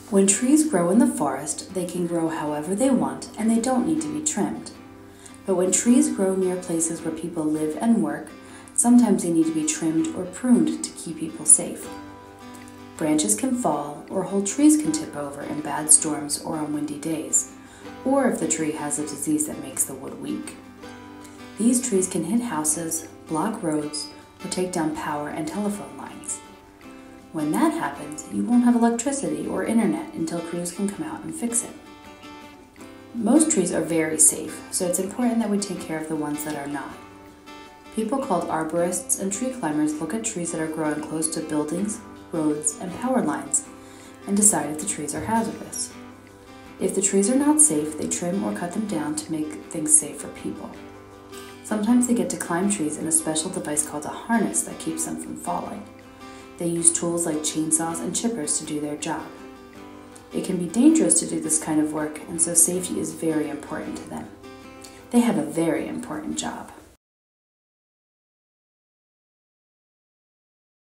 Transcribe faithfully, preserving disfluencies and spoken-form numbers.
When trees grow in the forest, they can grow however they want and they don't need to be trimmed. But when trees grow near places where people live and work, sometimes they need to be trimmed or pruned to keep people safe. Branches can fall, or whole trees can tip over in bad storms or on windy days, or if the tree has a disease that makes the wood weak. These trees can hit houses, block roads, or take down power and telephone lines. When that happens, you won't have electricity or internet until crews can come out and fix it. Most trees are very safe, so it's important that we take care of the ones that are not. People called arborists and tree climbers look at trees that are growing close to buildings, roads, and power lines and decide if the trees are hazardous. If the trees are not safe, they trim or cut them down to make things safe for people. Sometimes they get to climb trees in a special device called a harness that keeps them from falling. They use tools like chainsaws and chippers to do their job. It can be dangerous to do this kind of work, and so safety is very important to them. They have a very important job.